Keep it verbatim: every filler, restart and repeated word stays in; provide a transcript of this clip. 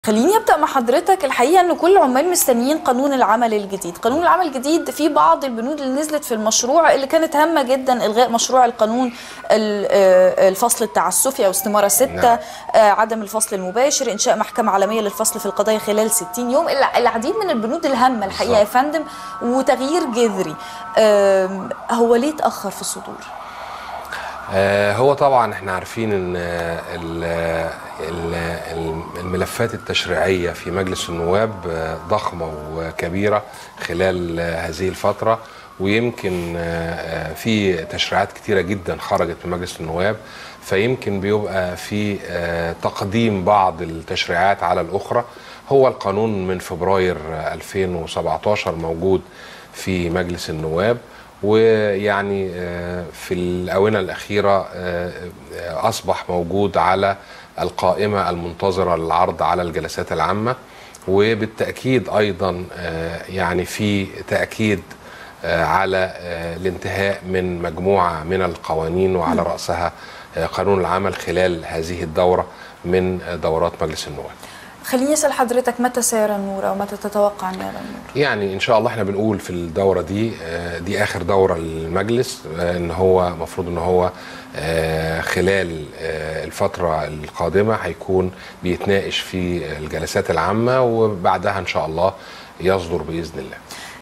خليني ابدا مع حضرتك. الحقيقه ان كل العمال مستنيين قانون العمل الجديد. قانون العمل الجديد في بعض البنود اللي نزلت في المشروع اللي كانت هامه جدا، الغاء مشروع القانون الفصل التعسفي او استماره ستة، نعم. عدم الفصل المباشر، انشاء محكمه عالميه للفصل في القضايا خلال ستين يوم، العديد من البنود الهامه الحقيقه يا فندم، وتغيير جذري. هو ليه اتاخر في الصدور؟ هو طبعا احنا عارفين ان الملفات التشريعية في مجلس النواب ضخمة وكبيرة خلال هذه الفترة، ويمكن في تشريعات كتيرة جدا خرجت من مجلس النواب، فيمكن بيبقى في تقديم بعض التشريعات على الأخرى. هو القانون من فبراير ألفين وسبعتاشر موجود في مجلس النواب، ويعني في الآونة الأخيرة أصبح موجود على القائمة المنتظرة للعرض على الجلسات العامة، وبالتأكيد أيضا يعني في تأكيد على الانتهاء من مجموعة من القوانين، وعلى رأسها قانون العمل خلال هذه الدورة من دورات مجلس النواب. خليني اسال حضرتك، متى سيرى النور او متى تتوقع ان يرى النور؟ يعني ان شاء الله احنا بنقول في الدوره دي دي اخر دوره للمجلس، ان هو المفروض ان هو خلال الفتره القادمه هيكون بيتناقش في الجلسات العامه، وبعدها ان شاء الله يصدر باذن الله.